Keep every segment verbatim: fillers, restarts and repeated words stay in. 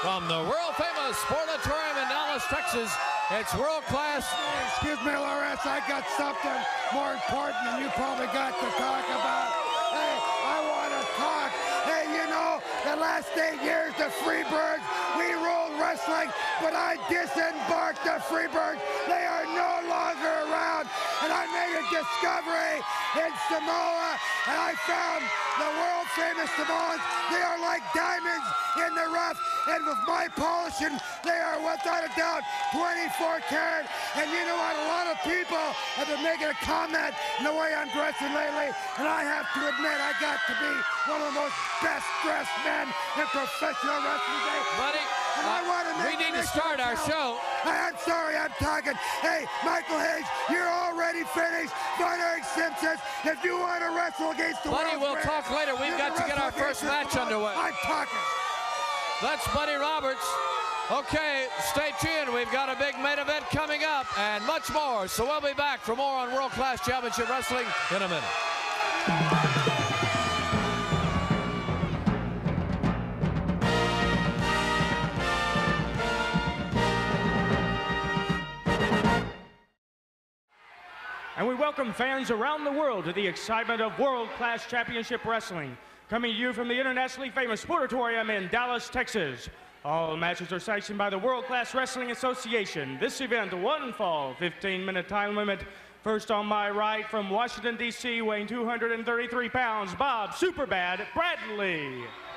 From the world-famous Sportatorium in Dallas, Texas, it's world-class. Excuse me, Lowrance, I got something more important than you probably got to talk about. Hey, I want to talk. Hey, you know, the last eight years, the Freebirds, we ruled wrestling, but I disembarked the Freebirds. They are no longer around, and I made a discovery in Samoa, and I found the world-famous Samoans. They are like diamonds in the rough, and with my polishing, they are without a doubt twenty-four karat. And you know what? A lot of people have been making a comment in the way I'm dressing lately, and I have to admit I got to be one of the most best-dressed men in professional wrestling today. Buddy, and I want to we need to start our show. I'm sorry, I'm talking. Hey, Michael Hayes, you're already finished. Von Eric Simpson, if you want to wrestle against the Buddy, we'll brand, talk later. We've got to get our first match underway. I'm talking. That's Buddy Roberts. Okay, stay tuned. We've got a big main event coming up and much more. So we'll be back for more on World Class Championship Wrestling in a minute. And we welcome fans around the world to the excitement of World Class Championship Wrestling. Coming to you from the internationally famous Sportatorium in Dallas, Texas. All matches are sanctioned by the World Class Wrestling Association. This event, one fall, fifteen minute time limit. First on my right from Washington, D C, weighing two hundred thirty-three pounds, Bob Superbad Bradley.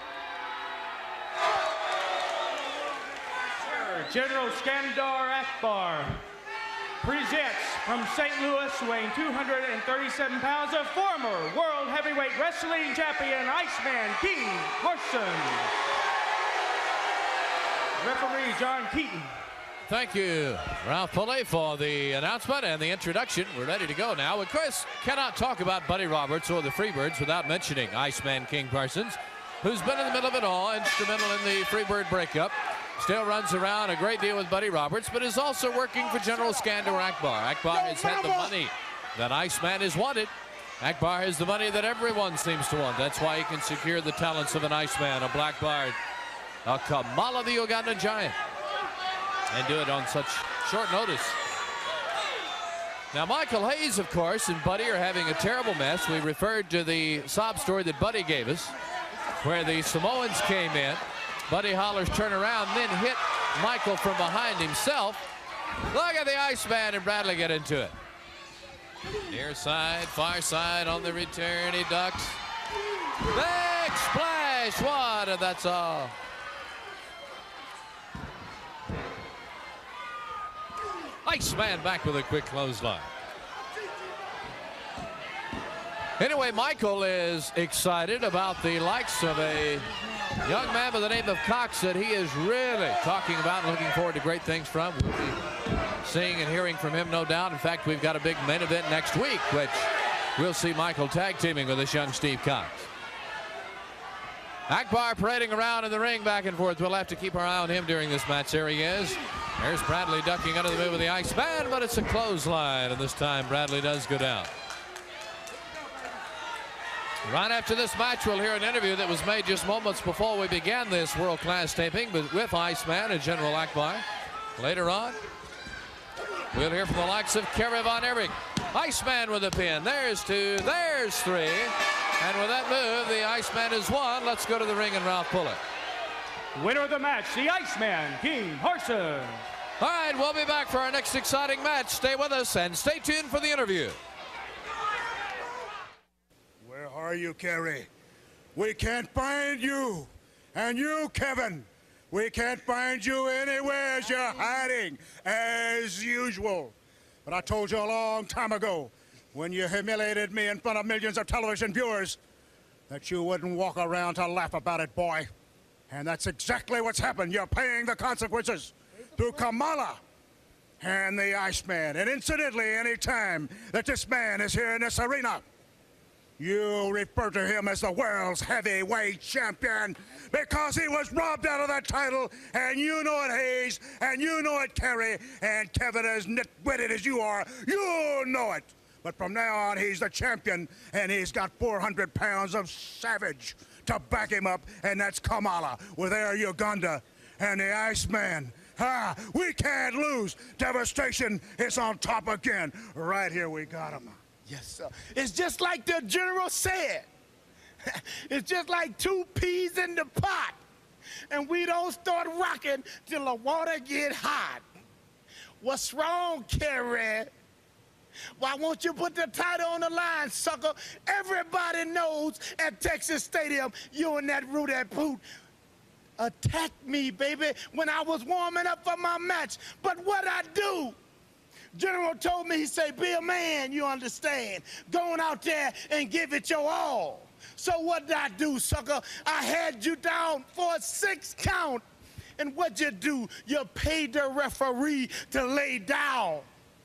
Sir General Skandar Akbar presents from Saint Louis, weighing two hundred thirty-seven pounds, a former World Heavyweight Wrestling Champion, Iceman King Parsons. Referee John Keaton. Thank you, Ralph Pulley, for the announcement and the introduction. We're ready to go now. Of course, cannot talk about Buddy Roberts or the Freebirds without mentioning Iceman King Parsons, who's been in the middle of it all, instrumental in the Freebird breakup. Still runs around a great deal with Buddy Roberts, but is also working for General Skandar Akbar. Akbar has had the money that Iceman has wanted. Akbar has the money that everyone seems to want. That's why he can secure the talents of an Iceman, a Black Bard, a Kamala the Ugandan Giant, and do it on such short notice. Now, Michael Hayes, of course, and Buddy are having a terrible mess. We referred to the sob story that Buddy gave us, where the Samoans came in. Buddy hollers turn around, then hit Michael from behind himself. Look at the Iceman and Bradley get into it. Near side, far side on the return, he ducks. Big splash, what, and that's all. Iceman back with a quick clothesline. Anyway, Michael is excited about the likes of a young man by the name of Cox that he is really talking about and looking forward to great things from. We'll be seeing and hearing from him, no doubt. In fact, we've got a big main event next week, which we'll see Michael tag teaming with this young Steve Cox. Akbar parading around in the ring back and forth. We'll have to keep our eye on him during this match. There he is. There's Bradley ducking under the move of the Iceman, but it's a clothesline, and this time Bradley does go down. Right after this match, we'll hear an interview that was made just moments before we began this world-class taping with Iceman and General Akbar. Later on, we'll hear from the likes of Kerry Von Erich. Iceman with a pin. There's two. There's three. And with that move, the Iceman is won. Let's go to the ring and Ralph Pulley. Winner of the match, the Iceman King Parsons. All right, we'll be back for our next exciting match. Stay with us and stay tuned for the interview. Where are you, Kerry? We can't find you. And you, Kevin, we can't find you anywhere. You're hiding, as usual. But I told you a long time ago, when you humiliated me in front of millions of television viewers, that you wouldn't walk around to laugh about it, boy. And that's exactly what's happened. You're paying the consequences through Kamala and the Iceman. And incidentally, any time that this man is here in this arena, you refer to him as the world's heavyweight champion because he was robbed out of that title, and you know it, Hayes, and you know it, Kerry, and Kevin, as nitwitted as you are, you know it. But from now on, he's the champion, and he's got four hundred pounds of savage to back him up, and that's Kamala with Air Uganda. and the Iceman. Ha! We can't lose. Devastation is on top again. Right here we got him. Yes, sir. It's just like the general said. It's just like two peas in the pot. And we don't start rocking till the water get hot. What's wrong, Kerry? Why won't you put the title on the line, sucker? Everybody knows at Texas Stadium you and that Rudy Poot attacked me, baby, when I was warming up for my match. But what I do? General told me, he said, be a man, you understand. Going out there and give it your all. So what did I do, sucker? I had you down for a six count. And what'd you do? You paid the referee to lay down.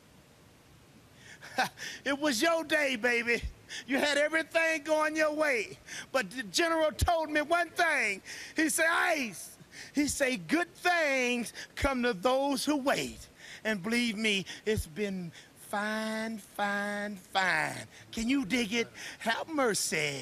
It was your day, baby. You had everything going your way. But the general told me one thing. He said, Ice, he said, good things come to those who wait. And believe me, it's been fine, fine, fine. Can you dig it? Have mercy.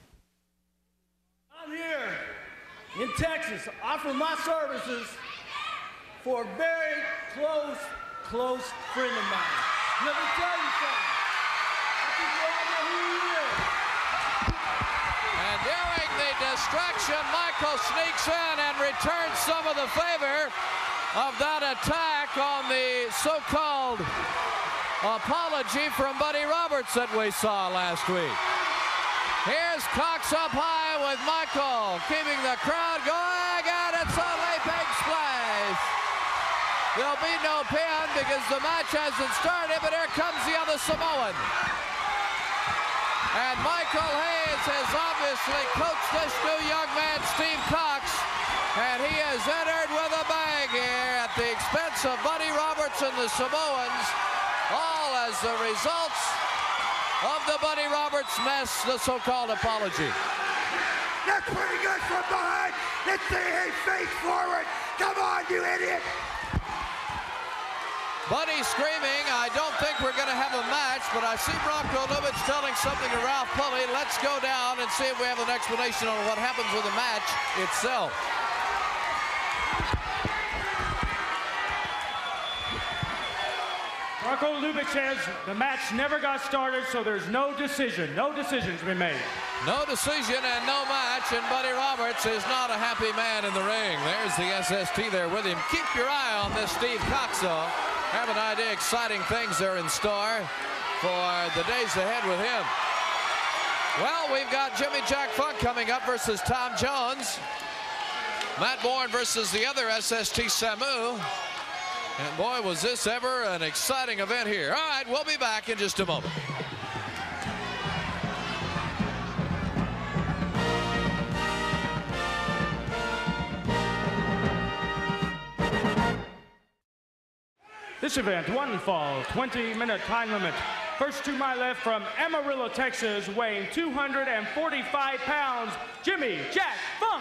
I'm here in Texas, offering my services for a very close, close friend of mine. Let me tell you something. I think you all know who he is. And during the distraction, Michael sneaks in and returns some of the favor of that attack on the so-called apology from Buddy Roberts that we saw last week. Here's Cox up high with Michael, keeping the crowd going, and it's a leaping splash. There'll be no pin because the match hasn't started, but here comes the other Samoan. And Michael Hayes has obviously coached this new young man, Steve Cox, and he has entered with a bang here at the expense of Buddy Roberts and the Samoans, all as the results of the Buddy Roberts mess, the so-called apology. That's pretty good from behind. Let's see him face forward. Come on, you idiot. Buddy screaming, I don't think we're going to have a match, but I see Bronco Lubitsch telling something to Ralph Pulley. Let's go down and see if we have an explanation on what happens with the match itself. Bronco Lubitsch says the match never got started, so there's no decision. No decision's been made. No decision and no match, and Buddy Roberts is not a happy man in the ring. There's the S S T there with him. Keep your eye on this Steve Cox, though. Have an idea exciting things are in store for the days ahead with him. Well, we've got Jimmy Jack Funk coming up versus Tom Jones. Matt Bourne versus the other S S T Samu. And boy, was this ever an exciting event here. All right, we'll be back in just a moment. This event, one fall, twenty minute time limit. First to my left from Amarillo, Texas, weighing two hundred forty-five pounds, Jimmy Jack Funk.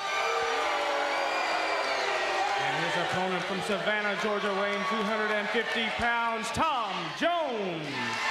And his opponent from Savannah, Georgia, weighing two hundred fifty pounds, Tom Jones.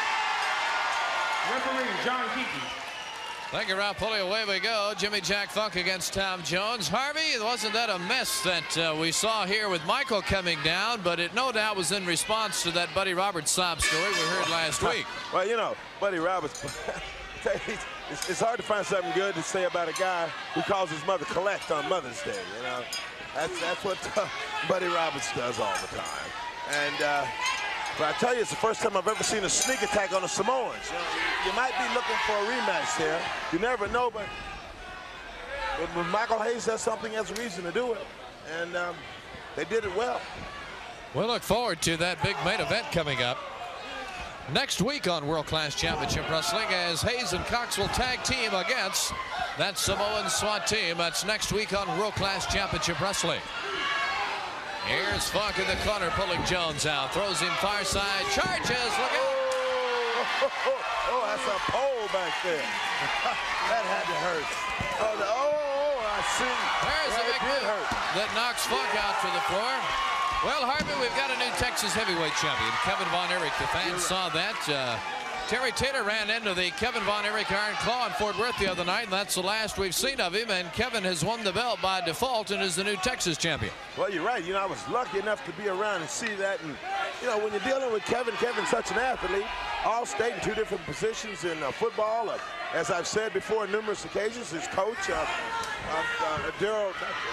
Referee John Keaton. Thank you, Ralph Pulley. Away we go. Jimmy Jack Funk against Tom Jones. Harvey, wasn't that a mess that uh, we saw here with Michael coming down, but it no doubt was in response to that Buddy Roberts sob story we heard last week. Well, you know, Buddy Roberts, it's, it's hard to find something good to say about a guy who calls his mother collect on Mother's Day, you know. That's, that's what uh, Buddy Roberts does all the time. And, uh, but I tell you, it's the first time I've ever seen a sneak attack on the Samoans. You know, you might be looking for a rematch there. You never know, but when Michael Hayes does something, has a reason to do it. And um, they did it well. We'll look forward to that big main event coming up next week on World Class Championship Wrestling, as Hayes and Cox will tag team against that Samoan SWAT team. That's next week on World Class Championship Wrestling. Here's Funk in the corner, pulling Jones out. Throws him far side. Charges. Look out. Oh, oh, oh, that's a pole back there. That had to hurt. Oh, the, oh, I see. There's yeah, a big move that knocks Funk out to the floor. Well, Harvey, we've got a new Texas heavyweight champion, Kevin Von Erich. The fans saw that. Uh, Terry Taylor ran into the Kevin Von Erich Iron Claw in Fort Worth the other night, and that's the last we've seen of him. And Kevin has won the belt by default and is the new Texas champion. Well, you're right. You know, I was lucky enough to be around and see that. And, you know, when you're dealing with Kevin, Kevin's such an athlete, all state in two different positions in uh, football. Uh, as I've said before on numerous occasions, his coach, uh, uh, uh, Daryl,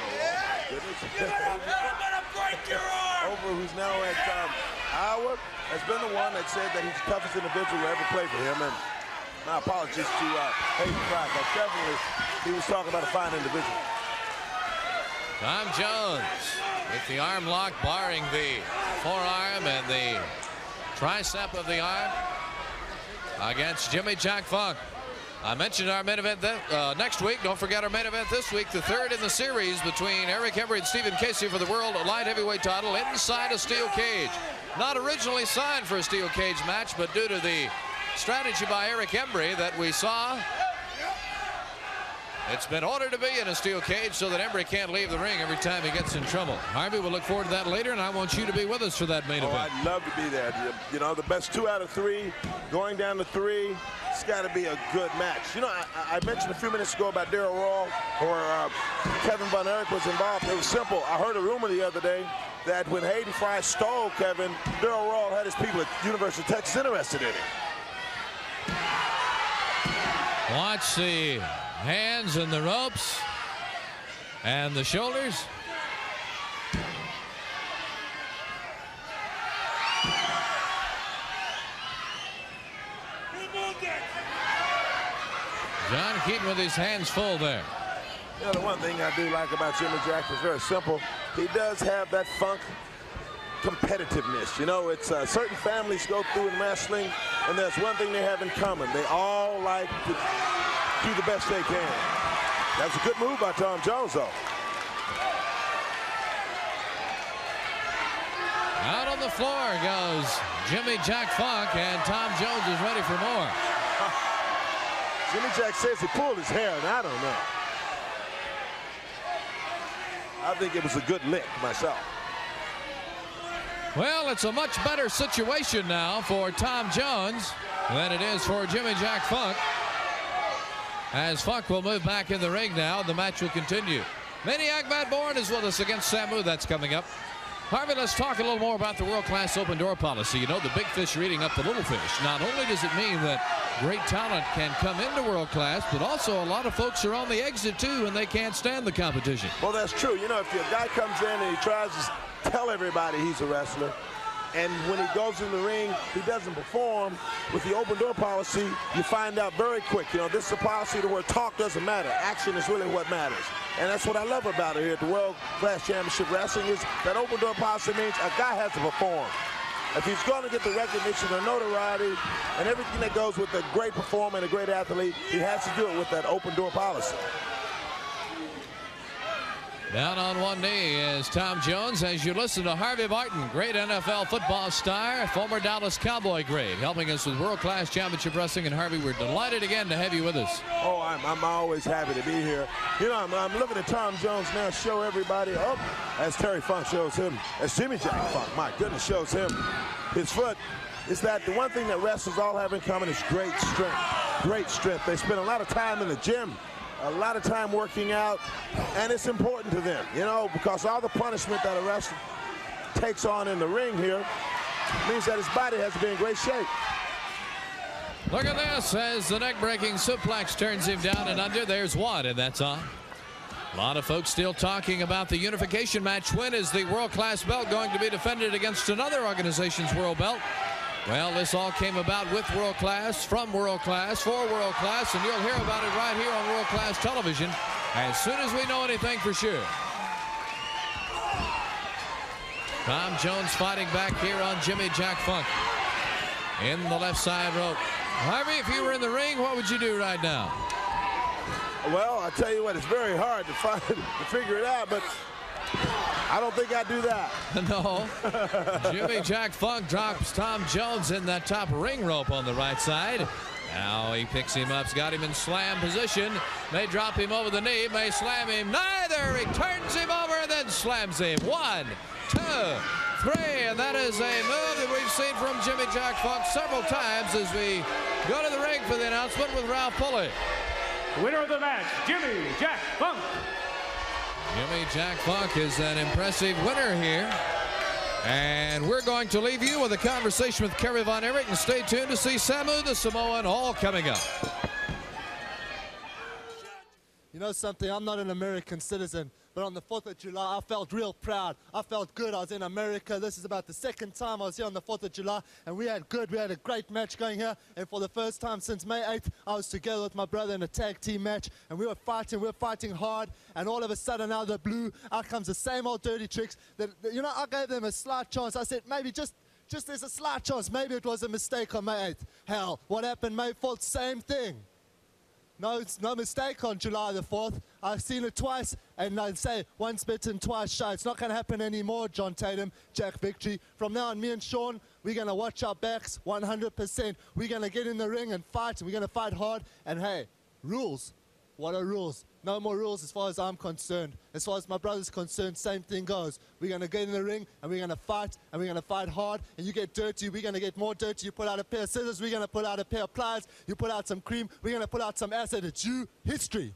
over who's now at um, Iowa, has been the one that said that he's the toughest individual who ever played for him. And my apologies to uh, Hayden Pratt, but definitely he was talking about a fine individual. Tom Jones with the arm lock, barring the forearm and the tricep of the arm against Jimmy Jack Funk. I mentioned our main event th uh, next week. Don't forget our main event this week, the third in the series between Eric Embry and Stephen Casey for the world light heavyweight title inside a steel cage. Not originally signed for a steel cage match, but due to the strategy by Eric Embry that we saw, it's been ordered to be in a steel cage so that Embry can't leave the ring every time he gets in trouble. Harvey, we'll look forward to that later, and I want you to be with us for that main oh, event. I'd love to be there. You know, the best two out of three, going down to three, it's got to be a good match. You know, I, I mentioned a few minutes ago about Daryl Rawl, or uh, Kevin Von Erich was involved. It was simple. I heard a rumor the other day that when Hayden Fry stole Kevin, Daryl Rawl had his people at University of Texas interested in him. Watch the hands and the ropes and the shoulders. John Keaton with his hands full there. You know, the one thing I do like about Jimmy Jack is very simple. He does have that funk competitiveness. You know, it's uh, certain families go through in wrestling, and there's one thing they have in common. They all like to do the best they can. That's a good move by Tom Jones, though. Out on the floor goes Jimmy Jack Funk, and Tom Jones is ready for more. Jimmy Jack says he pulled his hair, and I don't know. I think it was a good lick myself. Well, it's a much better situation now for Tom Jones than it is for Jimmy Jack Funk, as Funk will move back in the ring now. The match will continue. Maniac Matt Bourne is with us against Samu. That's coming up. Harvey, let's talk a little more about the world-class open door policy. You know, the big fish are eating up the little fish. Not only does it mean that great talent can come into world-class, but also a lot of folks are on the exit, too, and they can't stand the competition. Well, that's true. You know, if your guy comes in and he tries to tell everybody he's a wrestler, and when he goes in the ring, he doesn't perform, with the open door policy, you find out very quick. You know, this is a policy to where talk doesn't matter. Action is really what matters. And that's what I love about it here at the World Class Championship Wrestling, is that open door policy means a guy has to perform. If he's going to get the recognition, the notoriety, and everything that goes with a great performer and a great athlete, he has to do it with that open door policy. Down on one knee is Tom Jones as you listen to Harvey Martin, great N F L football star, former Dallas Cowboy great, helping us with World Class Championship Wrestling. And Harvey, we're delighted again to have you with us. Oh, I'm, I'm always happy to be here. You know, I'm, I'm looking at Tom Jones now show everybody up, as Terry Funk shows him, as Jimmy Jack Funk, my goodness, shows him his foot. Is that the one thing that wrestlers all have in common is great strength, great strength. They spend a lot of time in the gym, a lot of time working out, and it's important to them, you know, because all the punishment that a wrestler takes on in the ring here means that his body has to be in great shape. Look at this as the neck-breaking suplex turns him down and under. There's one, and that's on. A lot of folks still talking about the unification match. When is the world-class belt going to be defended against another organization's world belt? Well, this all came about with World Class, from World Class, for World Class, and you'll hear about it right here on World Class Television as soon as we know anything for sure. Tom Jones fighting back here on Jimmy Jack Funk in the left side rope. Harvey, if you were in the ring, what would you do right now? Well, I tell you what, it's very hard to find to figure it out, but I don't think I'd do that. No. Jimmy Jack Funk drops Tom Jones in that top ring rope on the right side. Now he picks him up, got him in slam position. May drop him over the knee, may slam him. Neither. He turns him over and then slams him. One, two, three, and that is a move that we've seen from Jimmy Jack Funk several times as we go to the ring for the announcement with Ralph Pulley. Winner of the match, Jimmy Jack Funk. Jimmy Jack Funk is an impressive winner here. And we're going to leave you with a conversation with Kerry Von Erich, and stay tuned to see Samu the Samoan all coming up. You know something, I'm not an American citizen, but on the fourth of July, I felt real proud. I felt good. I was in America. This is about the second time I was here on the fourth of July, and we had good. We had a great match going here, and for the first time since May eighth, I was together with my brother in a tag team match, and we were fighting. We were fighting hard, and all of a sudden, out of the blue, out comes the same old dirty tricks. That, that, you know, I gave them a slight chance. I said, maybe just, just there's a slight chance. Maybe it was a mistake on May eighth. Hell, what happened May fourth? Same thing. No, it's no mistake on July the fourth. I've seen it twice, and I'd say once bitten, twice shy. It's not going to happen anymore, John Tatum, Jack Victory. From now on, me and Sean, we're going to watch our backs one hundred percent. We're going to get in the ring and fight. We're going to fight hard. And hey, rules. What are rules? No more rules as far as I'm concerned. As far as my brother's concerned, same thing goes. We're going to get in the ring, and we're going to fight, and we're going to fight hard. And you get dirty, we're going to get more dirty. You pull out a pair of scissors, we're going to pull out a pair of pliers. You pull out some cream, we're going to pull out some acid. It's you, history.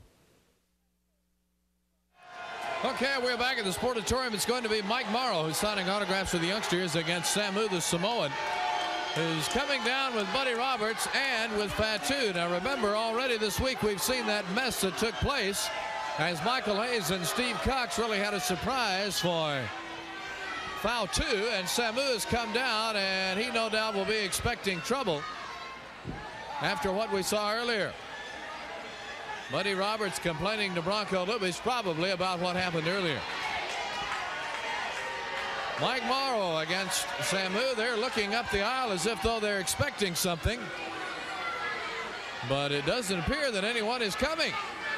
Okay, we're back at the Sportatorium. It's going to be Mike Morrow who's signing autographs for the youngsters against Samu the Samoan, who's coming down with Buddy Roberts and with Fatu. Now remember, already this week we've seen that mess that took place as Michael Hayes and Steve Cox really had a surprise for Fatu, and Samu has come down, and he no doubt will be expecting trouble after what we saw earlier. Buddy Roberts complaining to Bronco Lubitsch probably about what happened earlier. Mike Morrow against Samu. They're looking up the aisle as if though they're expecting something, but it doesn't appear that anyone is coming.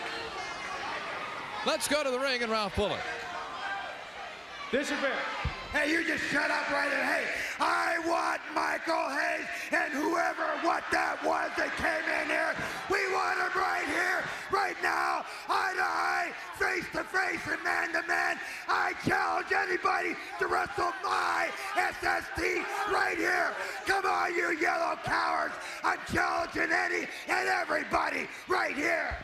Let's go to the ring and Ralph Pulley. This event. Hey, you just shut up right there. Hey, I want Michael Hayes and whoever, what that was that came in here. We want him right here, right now, eye to eye, face to face, and man to man. I challenge anybody to wrestle my S S T right here. Come on, you yellow cowards. I'm challenging any and everybody right here.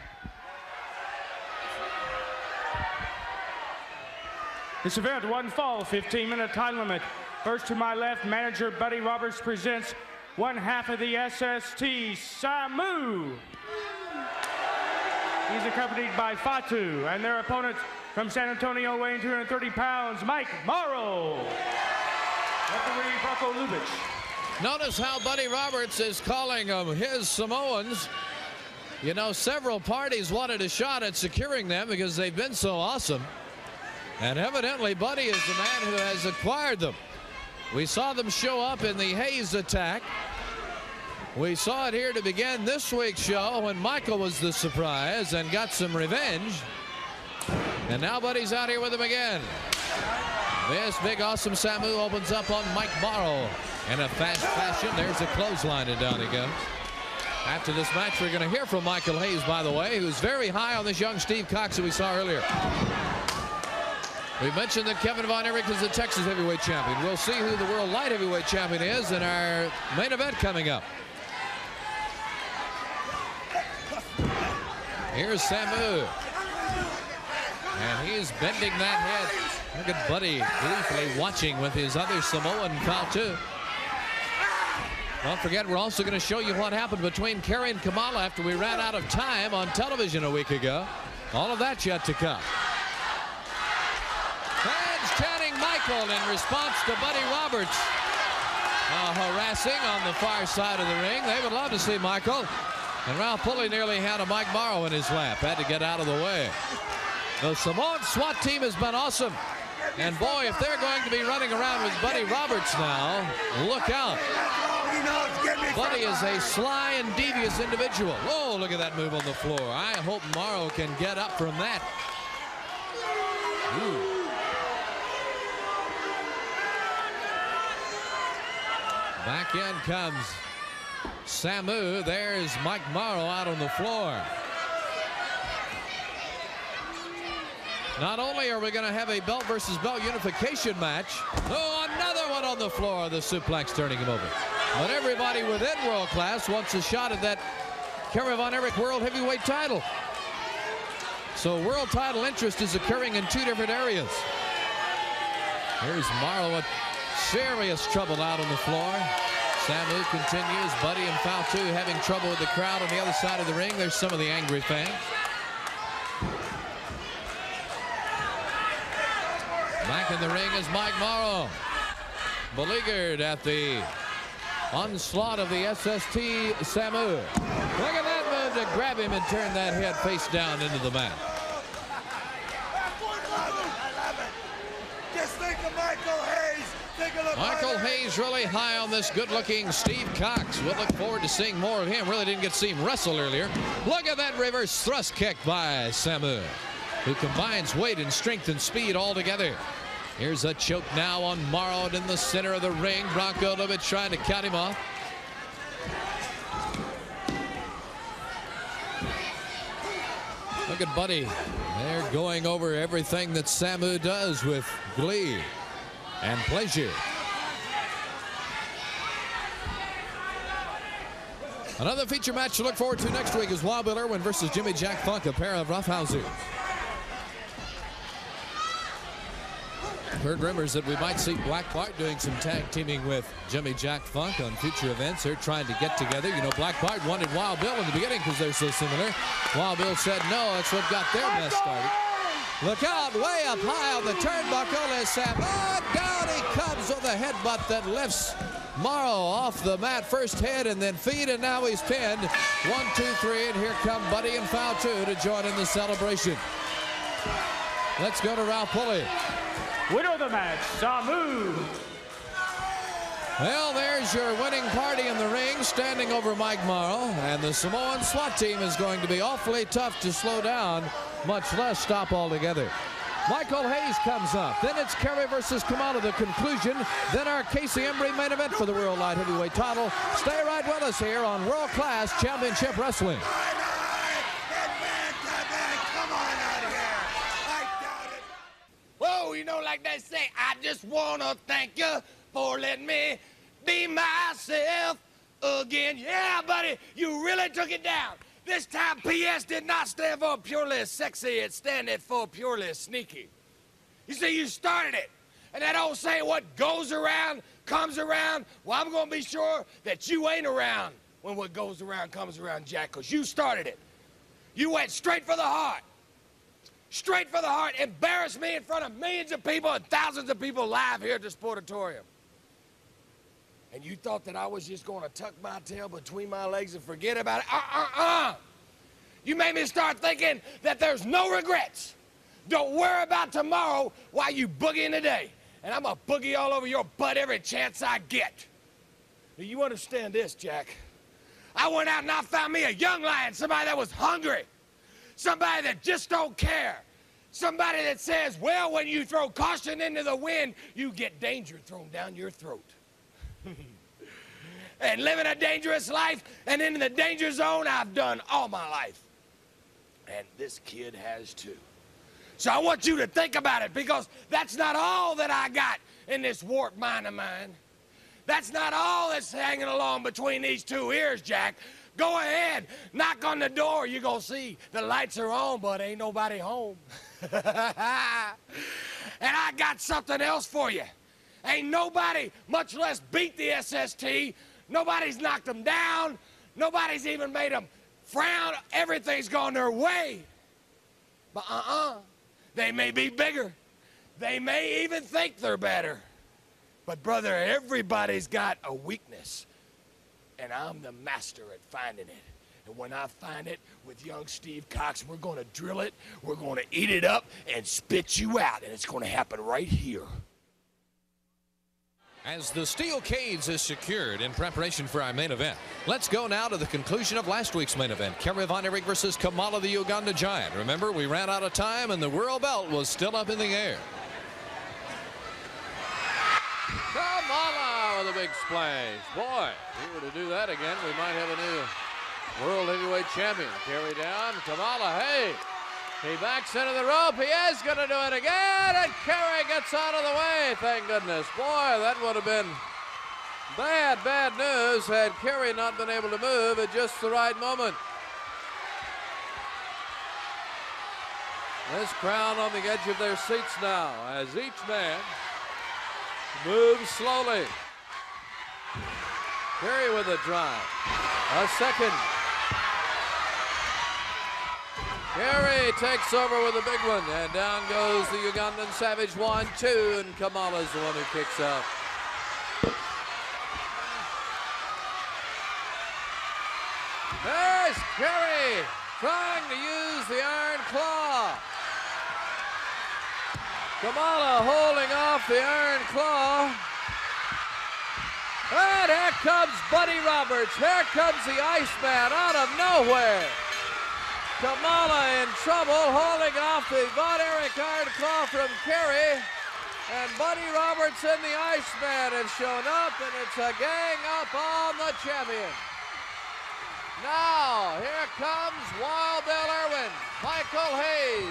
This event, one fall, fifteen minute time limit. First to my left, manager Buddy Roberts presents one half of the S S T, Samu. He's accompanied by Fatu, and their opponent from San Antonio, weighing two hundred thirty pounds, Mike Morrow. Referee Bronco Lubitsch. Notice how Buddy Roberts is calling them his Samoans. You know, several parties wanted a shot at securing them because they've been so awesome. And evidently, Buddy is the man who has acquired them. We saw them show up in the Hayes attack. We saw it here to begin this week's show when Michael was the surprise and got some revenge. And now Buddy's out here with him again. This big, awesome Samu opens up on Mike Morrow in a fast fashion. There's a clothesline, and down he goes. After this match, we're going to hear from Michael Hayes, by the way, who's very high on this young Steve Cox that we saw earlier. We mentioned that Kevin Von Erich is the Texas heavyweight champion. We'll see who the world light heavyweight champion is in our main event coming up. Here's Samu. And he's bending that head. Look at Buddy gleefully watching with his other Samoan pal too. Don't forget, we're also going to show you what happened between Kerry and Kamala after we ran out of time on television a week ago. All of that's yet to come. Fans chanting Michael in response to Buddy Roberts uh, harassing on the far side of the ring. They would love to see Michael. And Ralph Pulley nearly had a Mike Morrow in his lap. Had to get out of the way. The Samoan SWAT team has been awesome. And boy, if they're going to be running around with Buddy Roberts now, look out. Buddy is a sly and devious individual. Whoa, look at that move on the floor. I hope Morrow can get up from that. Ooh. Back in comes Samu. There's Mike Morrow out on the floor. Not only are we going to have a belt versus belt unification match, oh, another on the floor, the suplex turning him over. But everybody within world class wants a shot at that Kerry Von Erich World Heavyweight title. So world title interest is occurring in two different areas. Here's Morrow with serious trouble out on the floor. Samu continues. Buddy and Fatu having trouble with the crowd on the other side of the ring. There's some of the angry fans. Back in the ring is Mike Morrow. Beleaguered at the onslaught of the S S T Samu. Look at that move to grab him and turn that head face down into the mat. Just think of Michael Hayes. Think of the Michael Hayes really high on this good-looking Steve Cox. We'll look forward to seeing more of him. Really didn't get to see him wrestle earlier. Look at that reverse thrust kick by Samu, who combines weight and strength and speed all together. Here's a choke now on Morrow in the center of the ring. Bronco a little bit trying to cut him off. Look at Buddy. They're going over everything that Samu does with glee and pleasure. Another feature match to look forward to next week is Wild Bill Irwin versus Jimmy Jack Funk, a pair of roughhousers. Heard rumors that we might see Black Bart doing some tag teaming with Jimmy Jack Funk on future events. They're trying to get together. You know, Black Bart wanted Wild Bill in the beginning because they're so similar. Wild Bill said no. That's what got their mess started. Look out, way up high on the turnbuckle is Sam. Oh, down he comes with a headbutt that lifts Morrow off the mat. First head and then feet, and now he's pinned. One, two, three, and here come Buddy and Fatu to join in the celebration. Let's go to Ralph Pulley. Winner of the match, Samu. Well, there's your winning party in the ring, standing over Mike Morrow, and the Samoan SWAT team is going to be awfully tough to slow down, much less stop altogether. Michael Hayes comes up. Then it's Kerry versus Kamala, the conclusion. Then our Casey Embry main event for the World Light Heavyweight title. Stay right with us here on World Class Championship Wrestling. Whoa, you know, like they say, I just want to thank you for letting me be myself again. Yeah, buddy, you really took it down. This time, P S did not stand for purely sexy. It standed for purely sneaky. You see, you started it. And that old saying, what goes around comes around. Well, I'm going to be sure that you ain't around when what goes around comes around, Jack, because you started it. You went straight for the heart. Straight for the heart, embarrassed me in front of millions of people and thousands of people live here at the Sportatorium. And you thought that I was just going to tuck my tail between my legs and forget about it? Uh-uh-uh. You made me start thinking that there's no regrets. Don't worry about tomorrow while you boogie in the day. And I'm going to boogie all over your butt every chance I get. Now, you understand this, Jack. I went out and I found me a young lion, somebody that was hungry. Somebody that just don't care. Somebody that says, well, when you throw caution into the wind, you get danger thrown down your throat. And living a dangerous life and in the danger zone, I've done all my life. And this kid has too. So I want you to think about it, because that's not all that I got in this warped mind of mine. That's not all that's hanging along between these two ears, Jack. Go ahead, knock on the door. You're going to see the lights are on, but ain't nobody home. And I got something else for you. Ain't nobody, much less beat the S S T. Nobody's knocked them down. Nobody's even made them frown. Everything's gone their way. But uh-uh, they may be bigger. They may even think they're better. But brother, everybody's got a weakness. And I'm the master at finding it. And when I find it with young Steve Cox, we're going to drill it, we're going to eat it up, and spit you out. And it's going to happen right here. As the steel cage is secured in preparation for our main event, let's go now to the conclusion of last week's main event. Kerry Von Erich versus Kamala the Uganda Giant. Remember, we ran out of time and the world belt was still up in the air. Kamala with a big splash. Boy, if we were to do that again, we might have a new World Heavyweight Champion. Carry down, Kamala, hey. He backs into the rope. He is going to do it again, and Kerry gets out of the way. Thank goodness. Boy, that would have been bad, bad news had Kerry not been able to move at just the right moment. This crowd on the edge of their seats now as each man moves slowly. Kerry with a drive. A second. Kerry takes over with a big one, and down goes the Ugandan Savage. One, two, and Kamala's the one who kicks out. There's Kerry trying to use the iron claw. Kamala holding off the iron claw. And here comes Buddy Roberts. Here comes the Iceman out of nowhere. Kamala in trouble, holding off the Von Erich iron claw from Kerry. And Buddy Roberts and the Iceman have shown up, and it's a gang up on the champion. Now, here comes Wild Bill Irwin, Michael Hayes.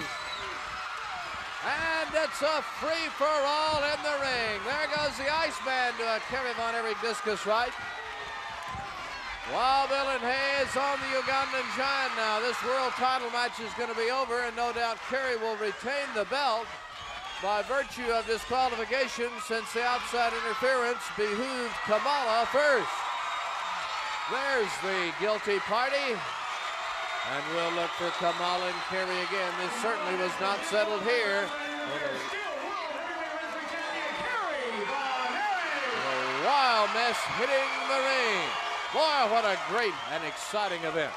And it's a free-for-all in the ring. There goes the Iceman to a Kerry Von Erich discus right. Wild Bill and Hayes on the Ugandan Giant now. This world title match is going to be over, and no doubt Kerry will retain the belt by virtue of disqualification, since the outside interference behooved Kamala first. There's the guilty party. And we'll look for Kamala and Kerry again. This certainly was not settled here. A wild mess hitting the ring. Boy, what a great and exciting event.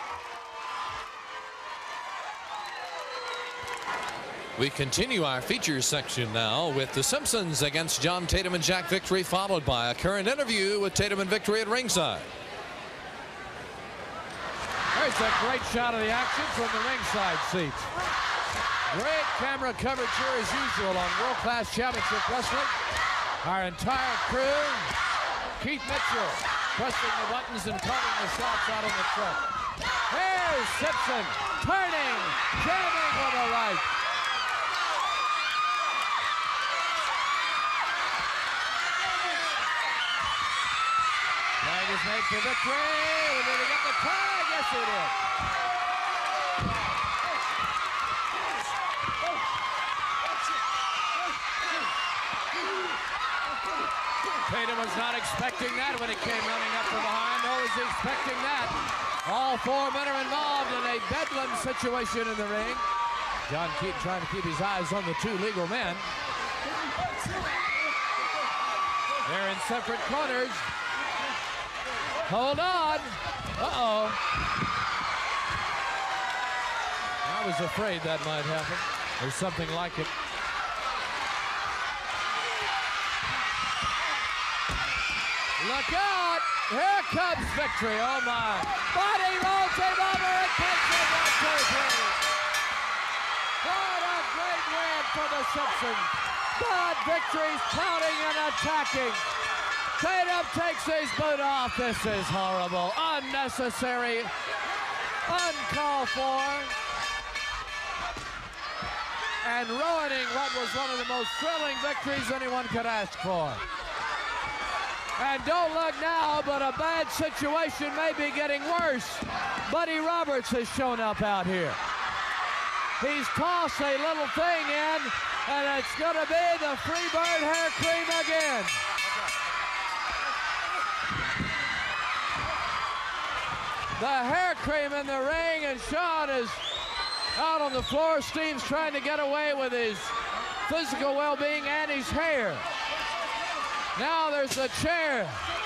We continue our features section now with the Simpsons against John Tatum and Jack Victory, followed by a current interview with Tatum and Victory at ringside. There's a great shot of the action from the ringside seats. Great camera coverage here as usual on World Class Championship Wrestling. Our entire crew, Keith Mitchell, pressing the buttons and calling the shots out on the truck. Here's Simpson, turning, jamming with a right. Tag is made for Victory. We need to get the tag. Yes, it is. Tatum was not expecting that when he came running up from behind. No was expecting that. All four men are involved in a bedlam situation in the ring. John Keaton trying to keep his eyes on the two legal men. They're in separate corners. Hold on. Uh-oh. I was afraid that might happen, or something like it. Look out! Here comes Victory. Oh my! Body rolls him over and takes him one, two, three. What a great win for the Simpsons. But Victory's pounding and attacking. Tatum takes his boot off. This is horrible, unnecessary, uncalled for, and ruining what was one of the most thrilling victories anyone could ask for. And don't look now, but a bad situation may be getting worse. Buddy Roberts has shown up out here. He's tossed a little thing in, and it's going to be the Freebird hair cream again. The hair cream in the ring, and Sean is out on the floor. Steve's trying to get away with his physical well-being and his hair. Now there's a chair.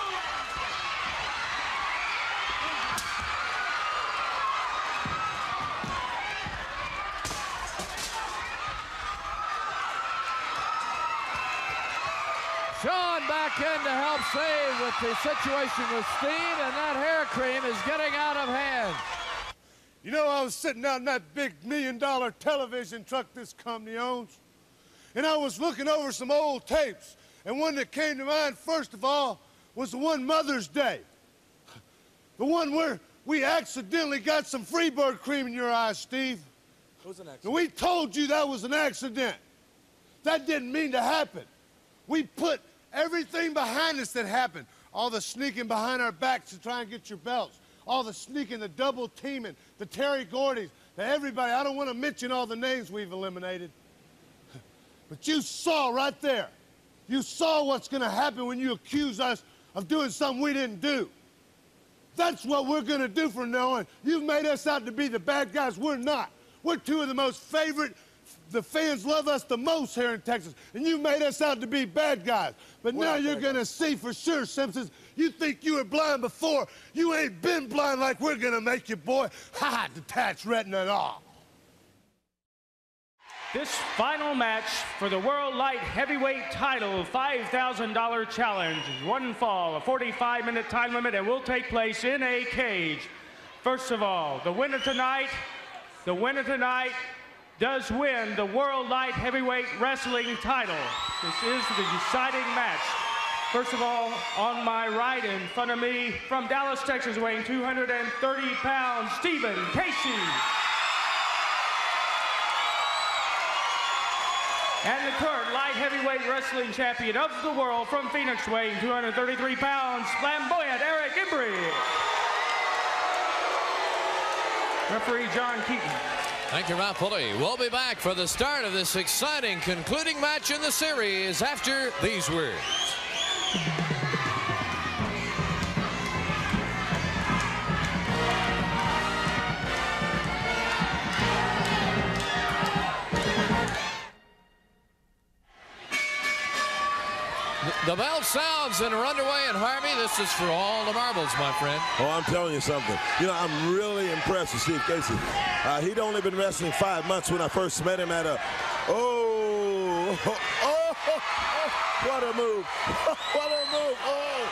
Sean back in to help save with the situation with Steve, and that hair cream is getting out of hand. You know, I was sitting out in that big million-dollar television truck this company owns, and I was looking over some old tapes, and one that came to mind, first of all, was the one Mother's Day. The one where we accidentally got some Freebird cream in your eyes, Steve. It was an accident. And we told you that was an accident. That didn't mean to happen. We put everything behind us that happened. All the sneaking behind our backs to try and get your belts. All the sneaking, the double teaming, the Terry Gordys, the everybody. I don't want to mention all the names we've eliminated. But you saw right there. You saw what's going to happen when you accuse us of doing something we didn't do. That's what we're going to do from now on. You've made us out to be the bad guys. We're not. We're two of the most favorite. The fans love us the most here in Texas, and you made us out to be bad guys. But now you're going to see for sure, Simpsons. You think you were blind before. You ain't been blind like we're going to make you, boy. Ha! Detached retina and all. This final match for the World Light Heavyweight title five thousand dollar challenge, one fall, a forty-five minute time limit, and will take place in a cage. First of all, the winner tonight, the winner tonight does win the World Light Heavyweight Wrestling title. This is the deciding match. First of all, on my right in front of me, from Dallas, Texas, weighing two hundred thirty pounds, Stephen Casey. And the current light heavyweight wrestling champion of the world from Phoenix, weighing two hundred thirty-three pounds, flamboyant Eric Embry. Referee John Keaton. Thank you, Ralph Pulley. We'll be back for the start of this exciting concluding match in the series after these words. The bell sounds and we're underway, and Harvey, this is for all the marbles, my friend. Oh, I'm telling you something. You know, I'm really impressed with Steve Casey. Uh, he'd only been wrestling five months when I first met him at a, oh, oh, oh, oh, oh what a move. What a move. Oh.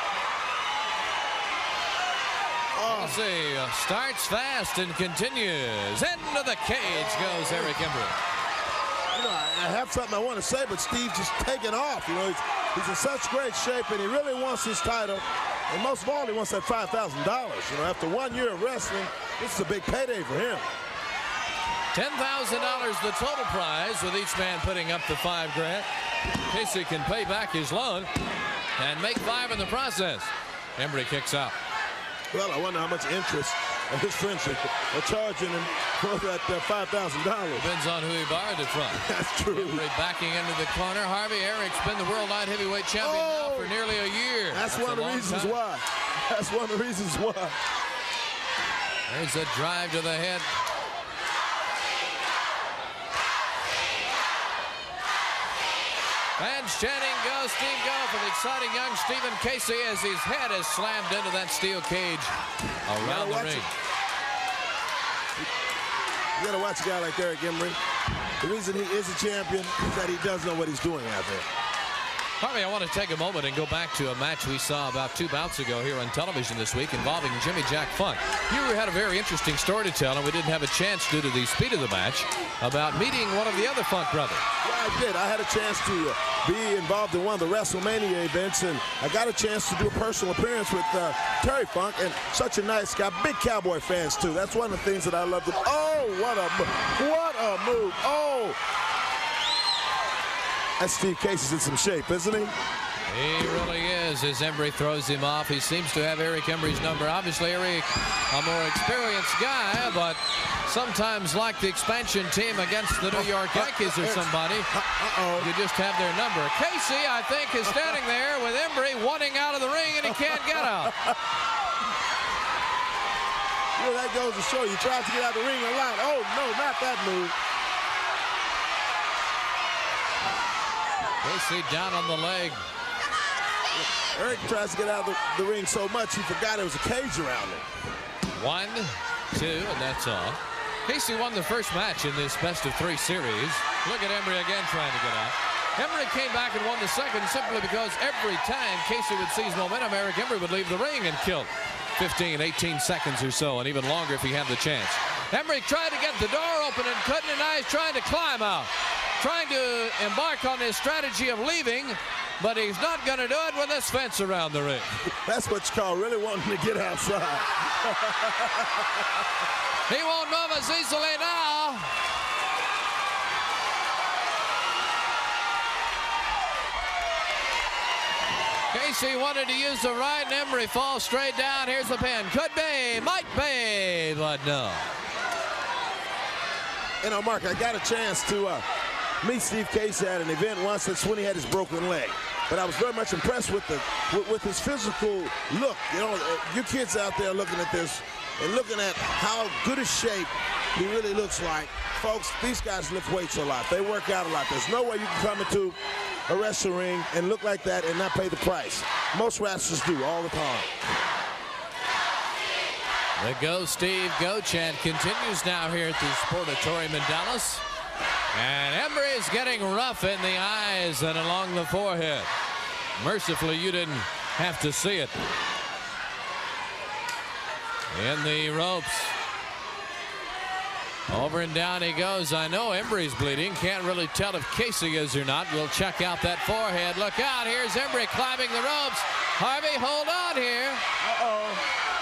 Oh. Let's see, uh, starts fast and continues. Into the cage goes Eric Embry. You know, I have something I want to say, but Steve's just taking off. You know, he's, he's in such great shape, and he really wants his title. And most of all, he wants that five thousand dollars. You know, after one year of wrestling, this is a big payday for him. ten thousand dollars the total prize, with each man putting up the five grand. Casey can pay back his loan and make five in the process. Embry kicks out. Well, I wonder how much interest his friends are charging him for that uh, five thousand dollars. Depends on who he borrowed it from. That's true. Embry backing into the corner. Harvey Eric's been the World Light Heavyweight Champion oh, now for nearly a year. That's, that's one of the reasons time. why. That's one of the reasons why. There's a drive to the head. Fans chanting, go, Steve, go, for the exciting young Stephen Casey as his head is slammed into that steel cage around the ring. You gotta watch a guy like Eric Embry. The reason he is a champion is that he does know what he's doing out there. Harvey, I want to take a moment and go back to a match we saw about two bouts ago here on television this week involving Jimmy Jack Funk. You had a very interesting story to tell, and we didn't have a chance due to the speed of the match about meeting one of the other Funk brothers. Yeah, I did. I had a chance to uh, be involved in one of the WrestleMania events, and I got a chance to do a personal appearance with uh, Terry Funk, and such a nice guy. Big Cowboy fans, too. That's one of the things that I love. To, oh, what a move. What a move. Oh. That Steve Casey's in some shape, isn't he? He really is, as Embry throws him off. He seems to have Eric Embry's number. Obviously, Eric, a more experienced guy, but sometimes like the expansion team against the New York Yankees or somebody, uh-oh, you just have their number. Casey, I think, is standing there with Embry wanting out of the ring, and he can't get out. Yeah, that goes to show you tries to get out of the ring a lot. Oh, no, not that move. Casey down on the leg. Eric tries to get out of the, the ring so much he forgot there was a cage around him. One, two, and that's all. Casey won the first match in this best of three series. Look at Embry again trying to get out. Embry came back and won the second simply because every time Casey would seize momentum, Eric Embry would leave the ring and kill fifteen, eighteen seconds or so, and even longer if he had the chance. Embry tried to get the door open and couldn't, and now he's trying to climb out. Trying to embark on his strategy of leaving, but he's not going to do it with this fence around the ring. That's what you call really wanting to get outside. He won't move as easily now. Casey wanted to use the right, and Embry falls straight down. Here's the pin. Could be, might be, but no. You know, Mark, I got a chance to uh, meet Steve Casey at an event once. That's when he had his broken leg. But I was very much impressed with the with, with his physical look. You know, you kids out there looking at this and looking at how good a shape he really looks like. Folks, these guys lift weights a lot. They work out a lot. There's no way you can come into a wrestling ring and look like that and not pay the price. Most wrestlers do all the time. The Go Steve Go chant continues now here at the Sportatorium in Dallas. And Embry is getting rough in the eyes and along the forehead. Mercifully, you didn't have to see it. In the ropes. Over and down he goes. I know Embry's bleeding. Can't really tell if Casey is or not. We'll check out that forehead. Look out. Here's Embry climbing the ropes. Harvey, hold on here. Uh-oh.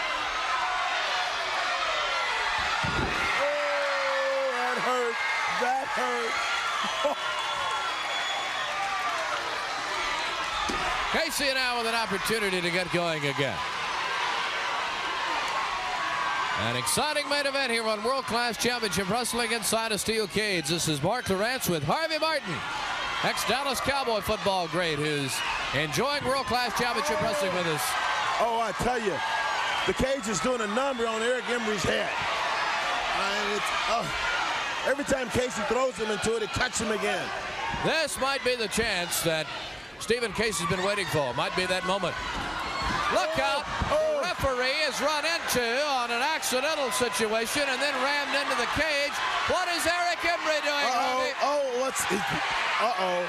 Oh, that hurt. That hurt. Casey now with an opportunity to get going again. An exciting main event here on World Class Championship Wrestling inside a steel cage. This is Marc Lowrance with Harvey Martin, ex-Dallas Cowboy football great, who's enjoying World Class Championship Wrestling with us. Oh, I tell you, the cage is doing a number on Eric Embry's head. And it's, oh, every time Casey throws him into it, it cuts him again. This might be the chance that Stephen Casey's been waiting for. Might be that moment. Look out. Oh. The referee is run into on an accidental situation and then rammed into the cage. What is Eric Embry doing, Uh-oh. Harvey? Oh, what's he? Uh-oh.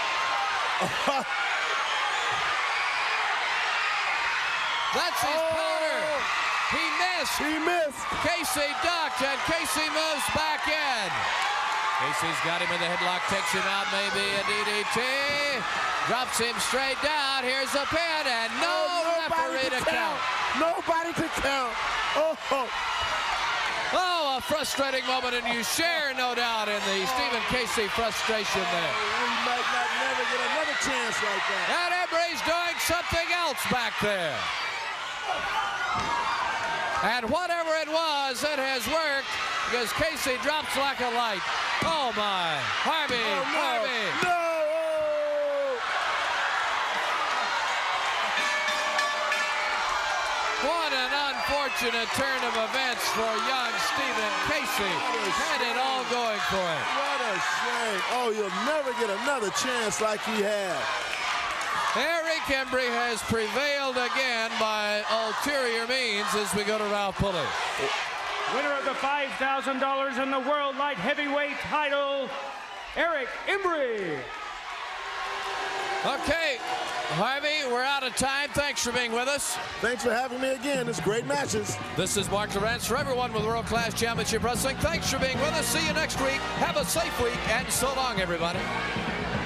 That's his Oh. powder. He missed. He missed. Casey ducked, and Casey moves back in. Casey's got him in the headlock, takes him out, maybe a D D T. Drops him straight down. Here's the pin, and no Oh, referee to count. Nobody to count. Oh, oh. Oh, a frustrating moment, and you share, no doubt, in the Stephen Casey frustration there. We might not never get another chance like that. And Embry's doing something else back there. And whatever it was, it has worked, because Casey drops like a light. Oh, my. Harvey, Oh, no. Harvey. No. What an unfortunate turn of events for young Stephen Casey. Had it all going for him. What a shame. Oh, you'll never get another chance like he had. Eric Embry has prevailed again by ulterior means as we go to Ralph Pulley. Winner of the five thousand dollars in the World Light Heavyweight title, Eric Embry. Okay, Harvey, we're out of time. Thanks for being with us. Thanks for having me again. It's great matches. This is Marc Lowrance for everyone with World Class Championship Wrestling. Thanks for being with us. See you next week. Have a safe week, and so long, everybody.